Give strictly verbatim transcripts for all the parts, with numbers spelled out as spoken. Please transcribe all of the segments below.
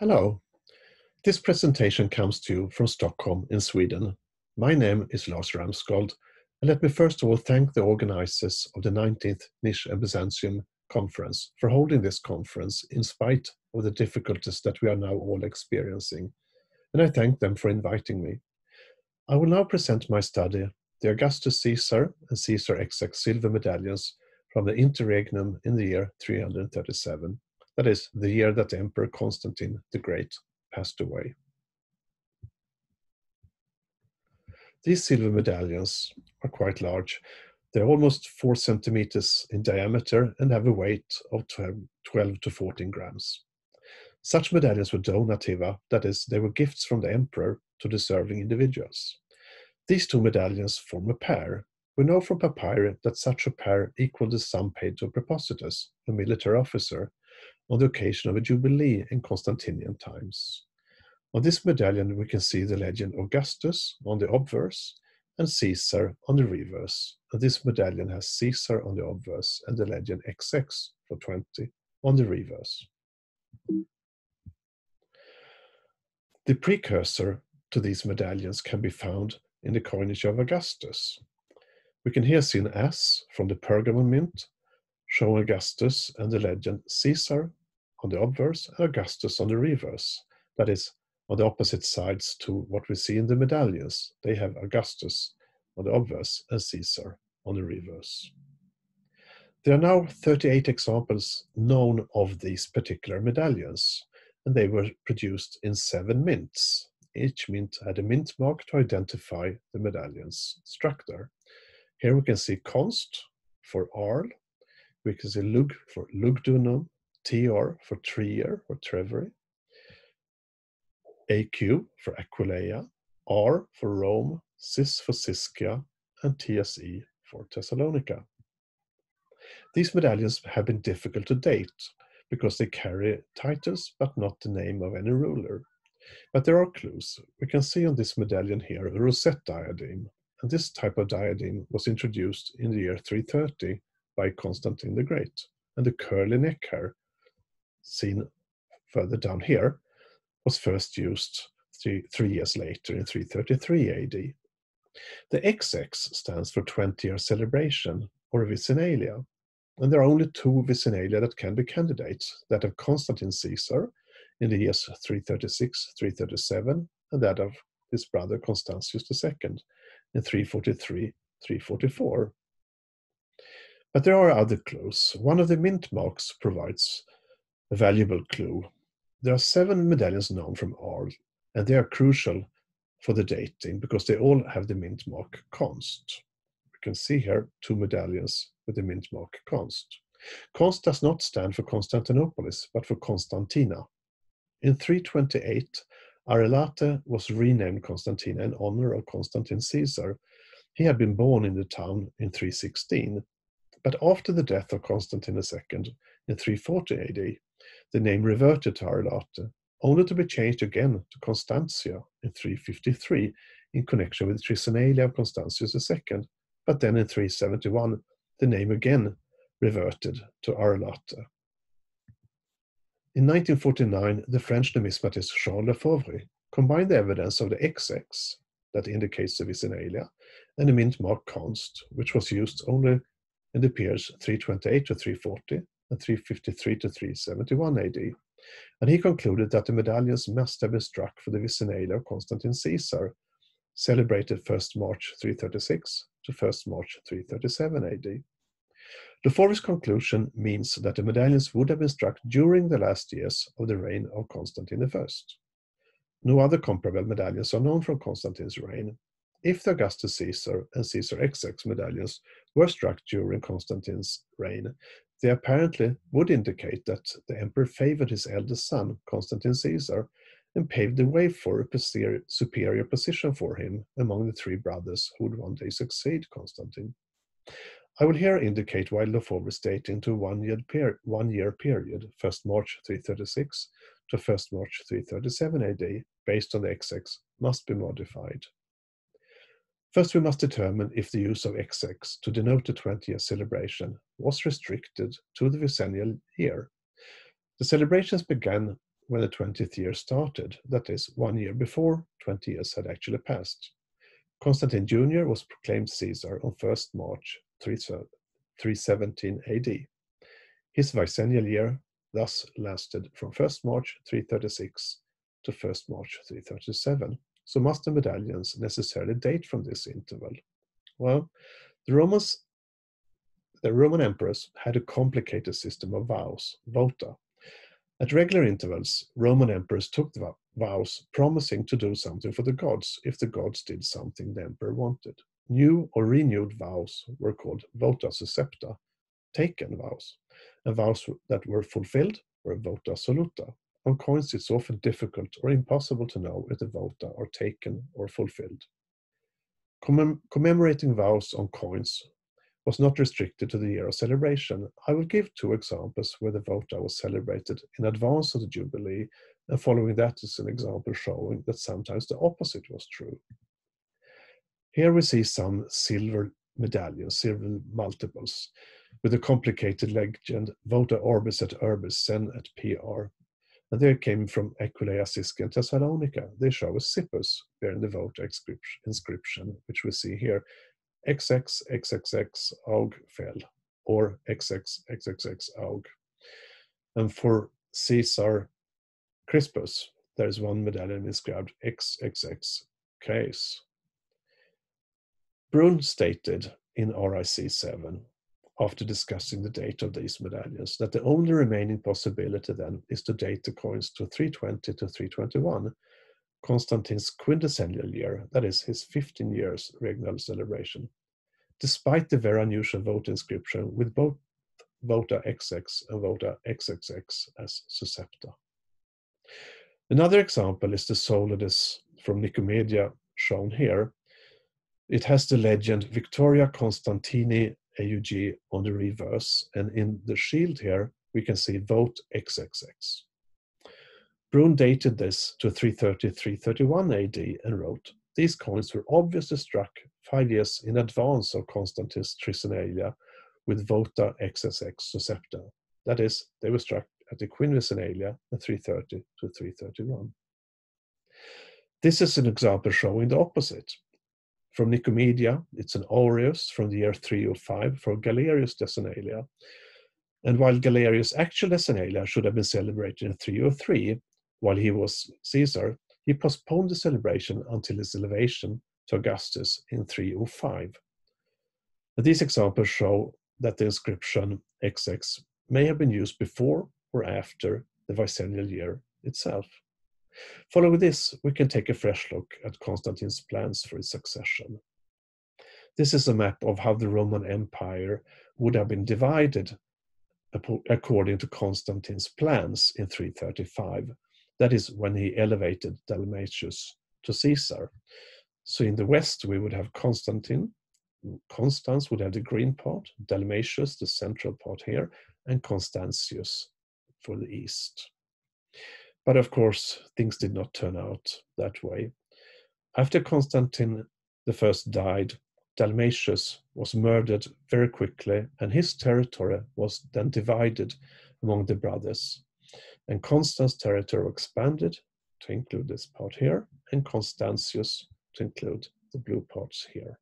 Hello. This presentation comes to you from Stockholm in Sweden. My name is Lars Ramskald, and let me first of all thank the organizers of the nineteenth Niche and Byzantium Conference for holding this conference in spite of the difficulties that we are now all experiencing, and I thank them for inviting me. I will now present my study, the Augustus Caesar and Caesar X X silver medallions from the interregnum in the year three hundred thirty-seven, that is, the year that Emperor Constantine the Great passed away. These silver medallions are quite large. They're almost four centimeters in diameter and have a weight of twelve to fourteen grams. Such medallions were donativa, that is, they were gifts from the emperor to deserving individuals. These two medallions form a pair. We know from papyri that such a pair equaled the sum paid to a praepositus, a military officer, on the occasion of a jubilee in Constantinian times. On this medallion we can see the legend Augustus on the obverse and Caesar on the reverse. And this medallion has Caesar on the obverse and the legend X X for twenty on the reverse. The precursor to these medallions can be found in the coinage of Augustus. We can here see an S from the Pergamon mint showing Augustus and the legend Caesar on the obverse and Augustus on the reverse, that is, on the opposite sides to what we see in the medallions. They have Augustus on the obverse and Caesar on the reverse. There are now thirty-eight examples known of these particular medallions, and they were produced in seven mints. Each mint had a mint mark to identify the medallion's structure. Here we can see const for Arl, we can see lug for lugdunum, tr for trier or treasury, aq for Aquileia, r for Rome, cis for Siscia, and tse for Thessalonica. These medallions have been difficult to date because they carry titles but not the name of any ruler. But there are clues. We can see on this medallion here a rosette diadem, and this type of diadem was introduced in the year three thirty by Constantine the Great, and the curly neck hair, seen further down here, was first used three, three years later in three thirty-three A D. The X X stands for twenty-year celebration, or vicinalia, and there are only two vicinalia that can be candidates, that of Constantine Caesar in the years three thirty-six, three thirty-seven, and that of his brother Constantius the Second in three forty-three, three forty-four. But there are other clues. One of the mint marks provides a valuable clue. There are seven medallions known from Arl, and they are crucial for the dating because they all have the mint mark const. We can see here two medallions with the mint mark const. Const does not stand for Constantinopolis, but for Constantina. In three twenty-eight, Arelate was renamed Constantina in honor of Constantine Caesar. He had been born in the town in three sixteen, but after the death of Constantine the Second in three forty A D, the name reverted to Arelate, only to be changed again to Constantia in three fifty-three in connection with the Tricennalia of Constantius the Second, but then in three seventy-one the name again reverted to Arelate. In nineteen forty-nine, the French numismatist Jean Lefebvre combined the evidence of the X X, that indicates the vicinalia, and the mint mark const, which was used only in the periods three twenty-eight to three forty and three fifty-three to three seventy-one A D, and he concluded that the medallions must have been struck for the vicinalia of Constantine Caesar, celebrated first March three thirty-six to first March three thirty-seven A D. Lefebvre's conclusion means that the medallions would have been struck during the last years of the reign of Constantine the First. No other comparable medallions are known from Constantine's reign. If the Augustus Caesar and Caesar X X medallions were struck during Constantine's reign, they apparently would indicate that the emperor favored his eldest son, Constantine Caesar, and paved the way for a superior position for him among the three brothers who would one day succeed Constantine. I will here indicate why Lefebvre's dating to one year, per one year period, first March three thirty-six to first March three thirty-seven A D, based on the X X, must be modified. First, we must determine if the use of X X to denote the twenty-year celebration was restricted to the decennial year. The celebrations began when the twentieth year started, that is, one year before twenty years had actually passed. Constantine Junior was proclaimed Caesar on first March three seventeen A D. His bicentennial year thus lasted from first March three thirty-six to first March three thirty-seven. So must the medallions necessarily date from this interval? Well, the Romans, the Roman emperors had a complicated system of vows, vota. At regular intervals, Roman emperors took the vows, promising to do something for the gods if the gods did something the emperor wanted. New or renewed vows were called vota suscepta, taken vows, and vows that were fulfilled were vota soluta. On coins, it's often difficult or impossible to know if the vota are taken or fulfilled. Commem commemorating vows on coins was not restricted to the year of celebration. I will give two examples where the vota was celebrated in advance of the Jubilee, and following that is an example showing that sometimes the opposite was true. Here we see some silver medallions, silver multiples, with a complicated legend, Vota Orbis et Urbis, Sen et P R. And they came from Aquileia, Siscia, and Thessalonica. They show a sippus bearing the Vota inscription, which we see here, X X X X X aug fel, or X X X X X aug. And for Caesar Crispus, there is one medallion inscribed X X X case. Brun stated in R I C seven, after discussing the date of these medallions, that the only remaining possibility then is to date the coins to three twenty to three twenty-one, Constantine's quindecennial year, that is his fifteen years regnal celebration, despite the very unusual Vota inscription with both Vota X X and Vota X X X as suscepta. Another example is the Solides from Nicomedia shown here. It has the legend Victoria Constantini A U G on the reverse, and in the shield here we can see Vote X X X. Brun dated this to three thirty to three thirty-one A D and wrote, these coins were obviously struck five years in advance of Constantine's Tricennalia with Vota X X X suscepta. That is, they were struck at the quindecennalia at three thirty to three thirty-one. This is an example showing the opposite. From Nicomedia, it's an aureus from the year three oh five for Galerius' decennalia. And while Galerius' actual decennalia should have been celebrated in three oh three, while he was Caesar, he postponed the celebration until his elevation to Augustus in three oh five. And these examples show that the inscription X X may have been used before or after the bicentennial year itself. Following this, we can take a fresh look at Constantine's plans for his succession. This is a map of how the Roman Empire would have been divided according to Constantine's plans in three thirty-five. That is when he elevated Dalmatius to Caesar. So in the west, we would have Constantine. Constans would have the green part, Dalmatius, the central part here, and Constantius for the east. But of course, things did not turn out that way. After Constantine the First died, Dalmatius was murdered very quickly, and his territory was then divided among the brothers. And Constans' territory expanded to include this part here, and Constantius to include the blue parts here.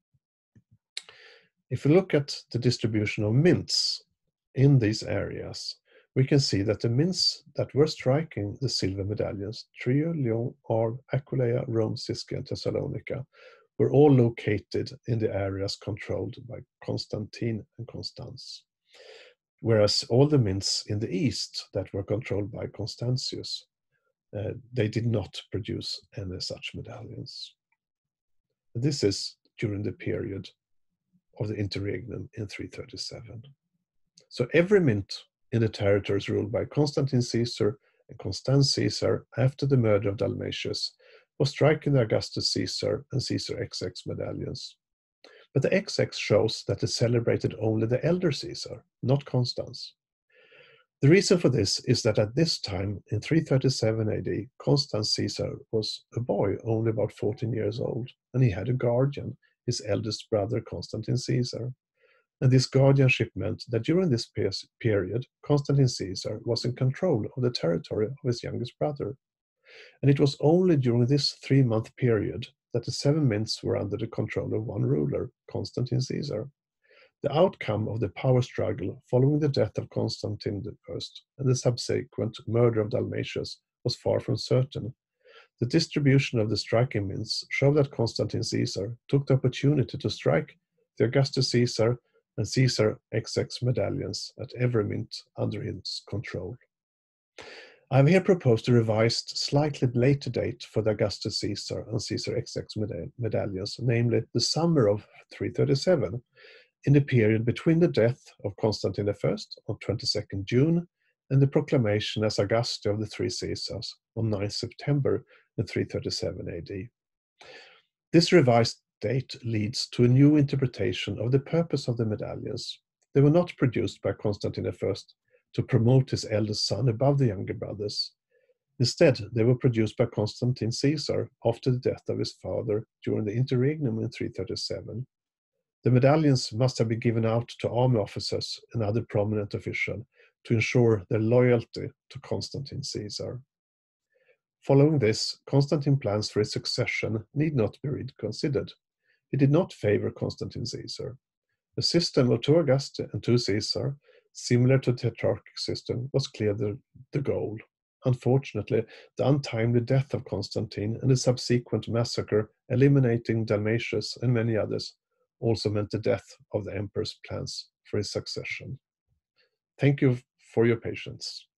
If we look at the distribution of mints in these areas, we can see that the mints that were striking the silver medallions, Trio, Lyon, Arles, Aquileia, Rome, Siscia, and Thessalonica, were all located in the areas controlled by Constantine and Constans, whereas all the mints in the east that were controlled by Constantius, uh, they did not produce any such medallions. This is during the period of the interregnum in three thirty-seven. So every mint in the territories ruled by Constantine Caesar and Constans Caesar after the murder of Dalmatius was striking the Augustus Caesar and Caesar X X medallions. But the X X shows that it celebrated only the elder Caesar, not Constans. The reason for this is that at this time, in three thirty-seven A D, Constans Caesar was a boy, only about fourteen years old, and he had a guardian, his eldest brother Constantine Caesar. and this guardianship meant that during this period, Constantine Caesar was in control of the territory of his youngest brother. And it was only during this three-month period that the seven mints were under the control of one ruler, Constantine Caesar. The outcome of the power struggle following the death of Constantine the First and the subsequent murder of Dalmatius was far from certain. The distribution of the striking mints showed that Constantine Caesar took the opportunity to strike the Augustus Caesar and Caesar X X medallions at every mint under his control. I have here proposed a revised, slightly later date for the Augustus Caesar and Caesar X X meda medallions, namely the summer of three thirty-seven, in the period between the death of Constantine the First on twenty-second June and the proclamation as Auguste of the three Caesars on ninth September in three thirty-seven A D. This revised date leads to a new interpretation of the purpose of the medallions. They were not produced by Constantine the First to promote his eldest son above the younger brothers. Instead, they were produced by Constantine Caesar after the death of his father during the interregnum in three thirty-seven. The medallions must have been given out to army officers and other prominent officials to ensure their loyalty to Constantine Caesar. Following this, Constantine's plans for his succession need not be reconsidered. He did not favor Constantine Caesar. A system of two Augusti and two Caesar, similar to the tetrarchic system, was clearly the goal. Unfortunately, the untimely death of Constantine and the subsequent massacre eliminating Dalmatius and many others also meant the death of the emperor's plans for his succession. Thank you for your patience.